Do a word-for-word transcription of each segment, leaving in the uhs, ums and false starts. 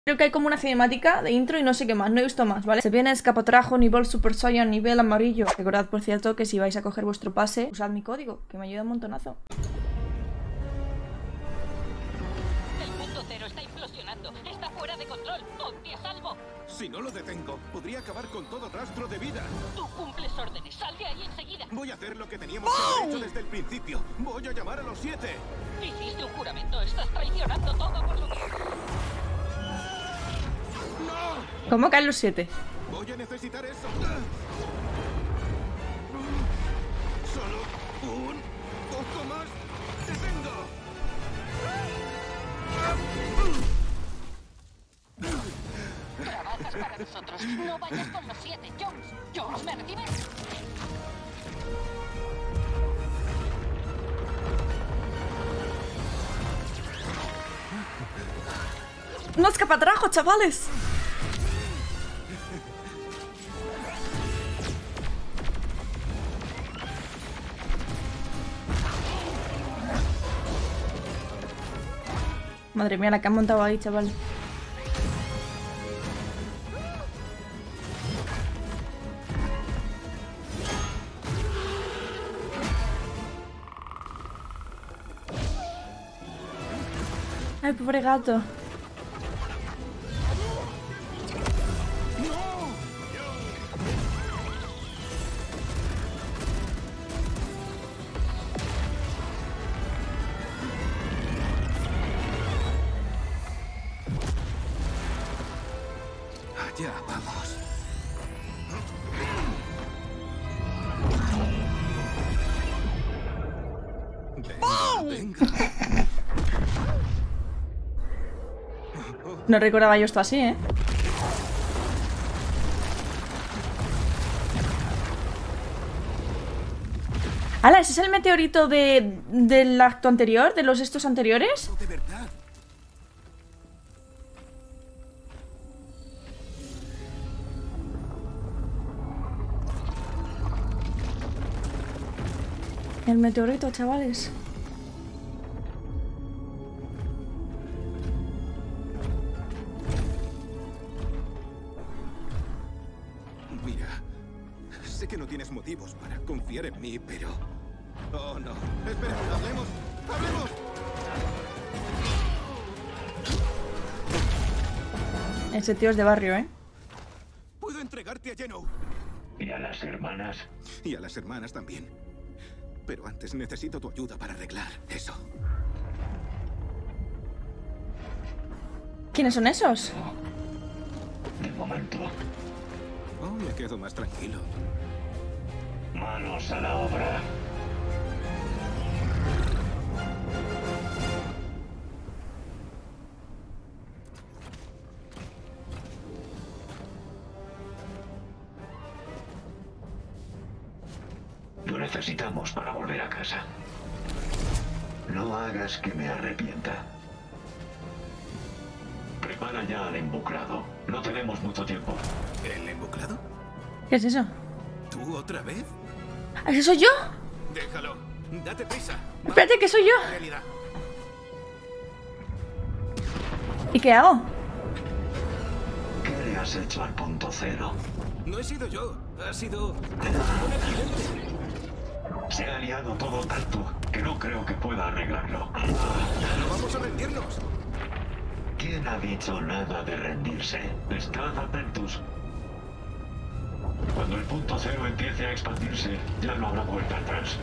Creo que hay como una cinemática de intro y no sé qué más, no he visto más, ¿vale? Se viene escapatrajo, nivel Super Saiyan, nivel amarillo. Recordad, por cierto, que si vais a coger vuestro pase, usad mi código, que me ayuda un montonazo. El punto cero está implosionando, está fuera de control, ponte a salvo. Si no lo detengo, podría acabar con todo rastro de vida. Tú cumples órdenes, sal de ahí enseguida. Voy a hacer lo que teníamos que haber hecho desde el principio. Voy a llamar a los siete. Hiciste un juramento, estás traicionando todo por lo que... ¡No! ¿Cómo caen los siete? Voy a necesitar eso. Solo un poco más. ¡Te tengo! Trabajas para nosotros, no vayas con los siete, Jones. Jones, ¿me recibes? ¡No escapatrajo, chavales! Madre mía, la que han montado ahí, chaval. Ay, pobre gato. Allá vamos. Venga, venga. No recordaba yo esto así, ¿eh? ¡Hala! ¿Ese es el meteorito de, del acto anterior? ¿De los estos anteriores? De verdad. El meteorito, chavales. Mira, sé que no tienes motivos para confiar en mí, pero... Oh, no. Espera, hablemos. ¡Hablemos! Ese tío es de barrio, ¿eh? Puedo entregarte a Geno. ¿Y a las hermanas? Y a las hermanas también. Pero antes necesito tu ayuda para arreglar eso. ¿Quiénes son esos? De momento, Oh, me quedo más tranquilo. manos a la obra. Lo necesitamos para volver a casa. No hagas que me arrepienta. Prepara ya al embuclado. No tenemos mucho tiempo. ¿El embuclado? ¿Qué es eso? ¿Tú otra vez? ¿Ese soy yo? Déjalo. Date prisa. Espérate, que soy yo. En realidad. ¿Y qué hago? ¿Qué le has hecho al punto cero? No he sido yo. Ha sido un accidente. Se ha liado todo tanto que no creo que pueda arreglarlo. No vamos a rendirnos. ¿Quién ha dicho nada de rendirse? Estad atentos. Cuando el punto cero empiece a expandirse, ya no habrá vuelta atrás.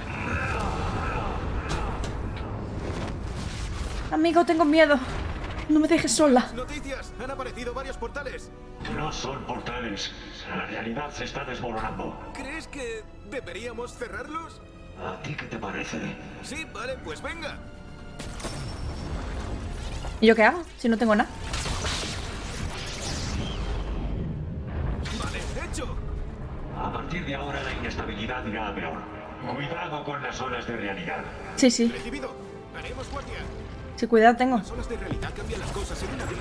Amigo, tengo miedo. No me dejes sola. Noticias. Han aparecido varios portales. No son portales. La realidad se está desmoronando. ¿Crees que deberíamos cerrarlos? ¿A ti qué te parece? Sí, vale, pues venga. ¿Y yo qué hago? Si no tengo nada. Vale, hecho. A partir de ahora la inestabilidad irá a peor. Cuidado con las olas de realidad. Sí, sí. Recibido. Haremos guardia. Sí, cuidado tengo. Las olas de realidad cambian las cosas en una vez.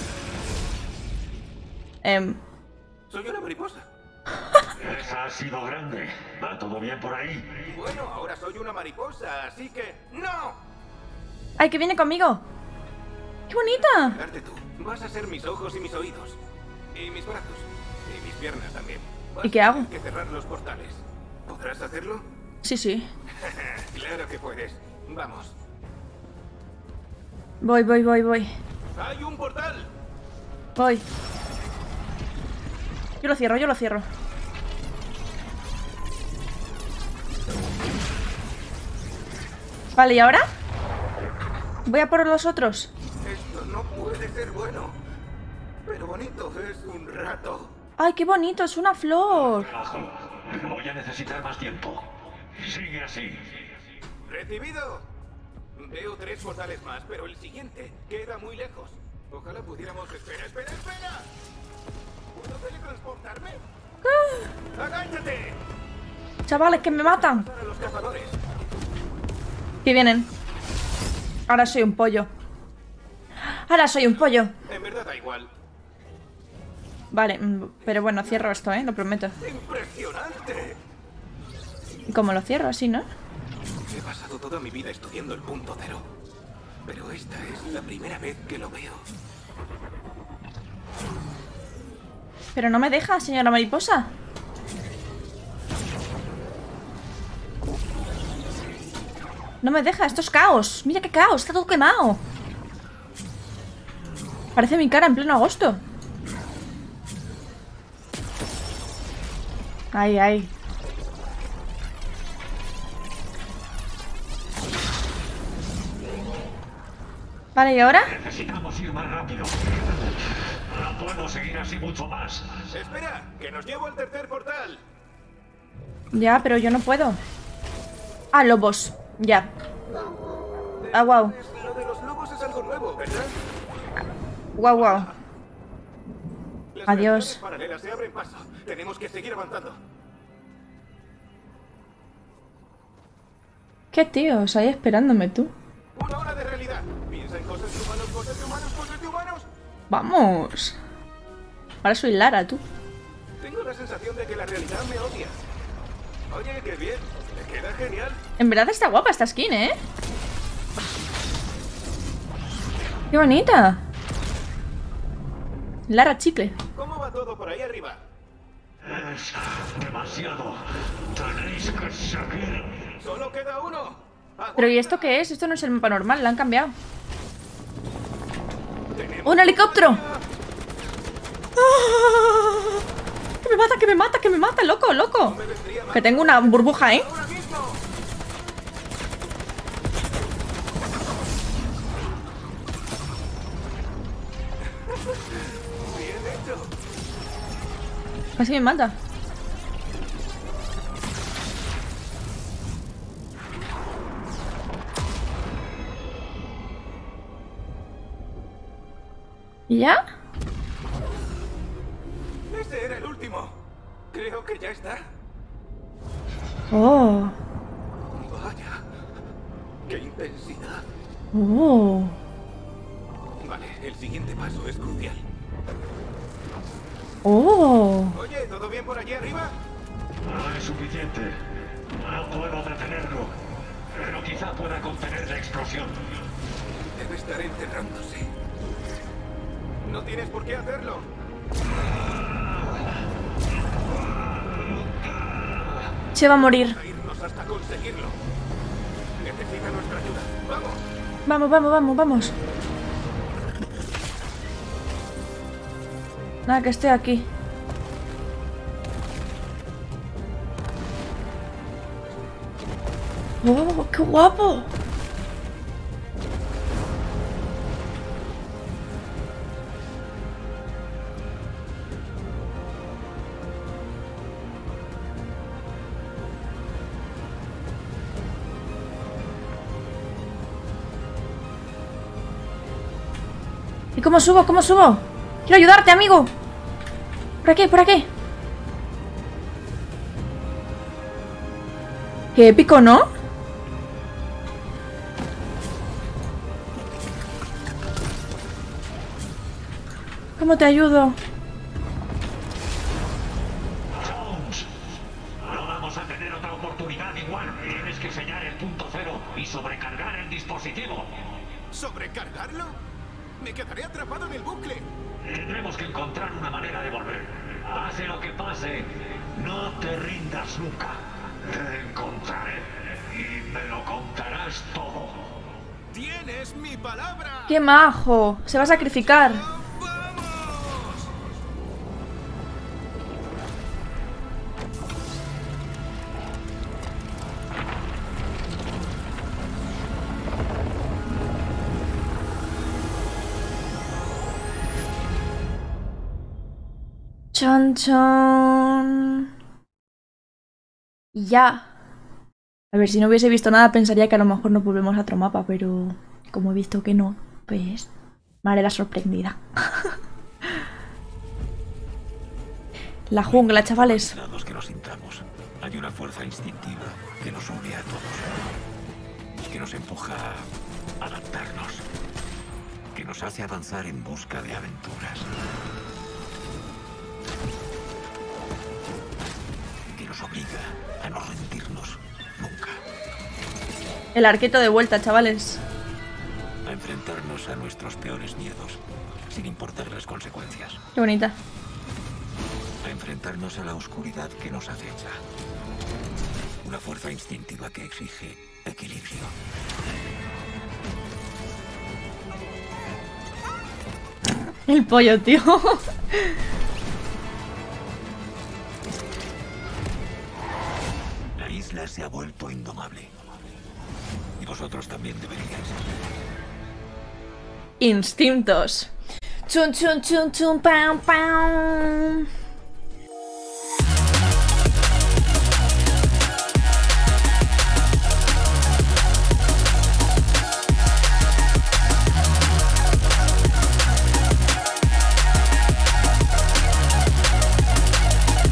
Em... Soy una mariposa. Esa ha sido grande. ¿Va todo bien por ahí? Bueno, ahora soy una mariposa, así que... ¡No! ¡Ay, que viene conmigo! ¡Qué bonita! Darte tú. Vas a ser mis ojos y mis oídos. Y mis brazos. Y mis piernas también. Vas ¿Y qué hago? a tener que cerrar los portales. ¿Podrás hacerlo? Sí, sí. Claro que puedes. Vamos. Voy, voy, voy, voy. ¡Hay un portal! Voy. Yo lo cierro, yo lo cierro. Vale, ¿y ahora? Voy a por los otros. Esto no puede ser bueno. Pero bonito, es un rato. ¡Ay, qué bonito! Es una flor. Carajo, voy a necesitar más tiempo. Sigue así. ¡Recibido! Veo tres portales más, pero el siguiente queda muy lejos. Ojalá pudiéramos... ¡Espera, espera, espera! ¿Puedo teletransportarme? ¡Ah! ¡Agáchate! Chavales, que me matan. Para los cazadores. Que vienen. Ahora soy un pollo. Ahora soy un pollo. En verdad da igual. Vale, mm, pero bueno, cierro esto, ¿eh? Lo prometo. ¡Impresionante! ¿Y cómo lo cierro? Así, ¿no? He pasado toda mi vida estudiando el punto cero. Pero esta es la primera vez que lo veo. Pero no me deja, señora mariposa. No me deja, esto es caos. Mira qué caos, está todo quemado. Parece mi cara en pleno agosto. Ay, ay. Vale, ¿y ahora? Necesitamos ir más rápido. No puedo seguir así mucho más. ¡Espera! ¡Que nos llevo al tercer portal! Ya, pero yo no puedo. Ah, lobos. Ya. Ah, wow. Lo de los lobos es algo nuevo, ¿verdad? Wow, wow. Las Adiós. realidades paralelas se abren paso. Tenemos que seguir avanzando. ¿Qué tíos? Ahí esperándome tú. Una hora de realidad. Piensa en cosas de humanos, cosas de humanos, cosas de humanos. Vamos. Ahora soy Lara, tú. Tengo la sensación de que la realidad me odia. Oye, qué bien. Me queda genial. En verdad está guapa esta skin, ¿eh? Qué bonita. Lara chicle. ¿Cómo va todo por ahí arriba? Es demasiado. Tenéis que seguir. Solo queda uno. ¿Pero y esto qué es? Esto no es el mapa normal, la han cambiado. Tenemos ¡Un helicóptero! ¡Ah! ¡Que me mata, que me mata, que me mata! ¡Loco, loco! me vendría mal Que tengo una burbuja, ¿eh? ahora mismo. Bien hecho. Casi me mata. ¿Y ya? Ese era el último. Creo que ya está. Oh. Vaya. Qué intensidad. Oh. Vale, el siguiente paso es crucial. Oh. Oye, ¿todo bien por allí arriba? No es suficiente. No puedo detenerlo. Pero quizá pueda contener la explosión. Debe estar enterrándose. No tienes por qué hacerlo. Se va a morir. A irnos hasta conseguirlo. Necesita nuestra ayuda. ¡Vamos! Vamos, vamos, vamos, vamos. Nada, que estoy aquí. ¡Oh, qué guapo! ¿Y cómo subo? ¿Cómo subo? ¡Quiero ayudarte, amigo! ¿Por aquí? ¿Por aquí? Qué épico, ¿no? ¿Cómo te ayudo? Jones, no vamos a tener otra oportunidad igual. Tienes que sellar el punto cero y sobrecargar el dispositivo. ¿Sobrecargarlo? Me quedaré atrapado en el bucle. Tendremos que encontrar una manera de volver. Pase lo que pase, no te rindas nunca. Te encontraré y me lo contarás todo. ¡Tienes mi palabra! ¡Qué majo! Se va a sacrificar. ¡Vamos! Chon chon. Y ya. A ver, si no hubiese visto nada pensaría que a lo mejor nos volvemos a otro mapa, pero como he visto que no, pues me haré la sorprendida. La jungla, chavales. Los que nos sintamos. Hay una fuerza instintiva que nos une a todos. Que nos empuja a adaptarnos. Que nos hace avanzar en busca de aventuras. Que nos obliga a no rendirnos nunca. El arqueto de vuelta, chavales. A enfrentarnos a nuestros peores miedos, sin importar las consecuencias. Qué bonita. A enfrentarnos a la oscuridad que nos acecha. Una fuerza instintiva que exige equilibrio. El pollo, tío. La isla se ha vuelto indomable. Y vosotros también deberíais. Instintos. Chun chun chun chun pam pam.